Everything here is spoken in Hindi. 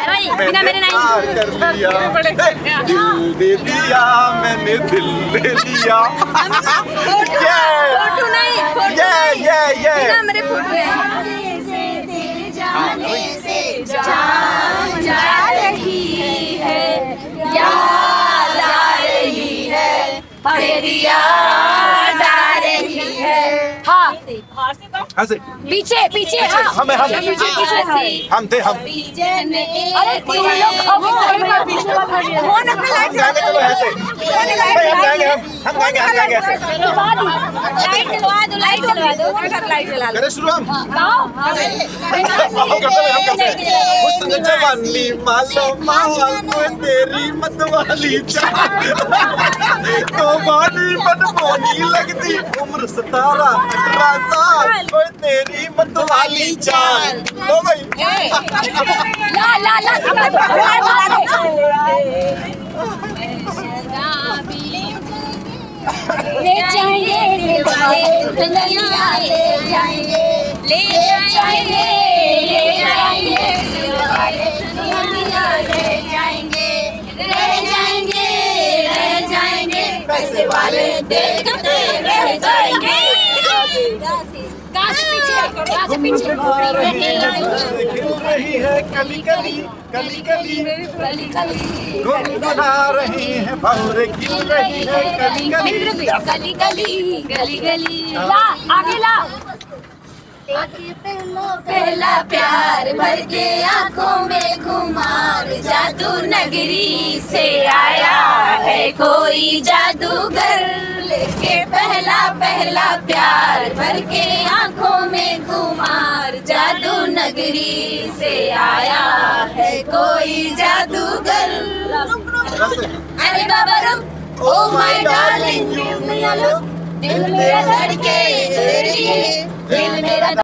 बिना मेरे नहीं कर लिया, दिल दे दिया मैंने, दिल दे दिया। फोटो नहीं, बिना मेरे फोटो जाने से जान जा रही है, याद आ रही है, मेरी याद आ रही है। हाँ पीछे पीछे हम थे हम। अरे तुम लोग फोन पे लाइट चलो ऐसे हम गाएंगे ऐसे। लाइट जलवा दो, लाइट जलवा दो, लाइट जला लो। करें शुरू हम करते हैं। हुस्न जवानी मालो माल तेरी मतवाली चाल, तो बानी मनमोनी लगती उम्र 17-18 साल, तेरी मतवाली चाल। लो भाई ला ले जाएंगे, ले जाएंगे, ले जाएंगे, ले जाएंगे, ले जाएंगे, ले जाएंगे, रह जाएंगे, रह जाएंगे, पैसे वाले देखते रह जाएंगे। पीछे रही है कली कली कली कली, गुनगुना रही है भौरे खिल रही है कली कली गली गली गली। ला आगे ला। पहला प्यार भर के आंखों में खुमार, जादू नगरी से आया है कोई जादूगर, लेके पहला प्यार भर के आंखों में खुमार, जादू नगरी से आया है कोई जादूगर। अरे बाबा रुक, ओ माय डार्लिंग, दिल मेरा धड़के तेरे लिए, दिल मेरा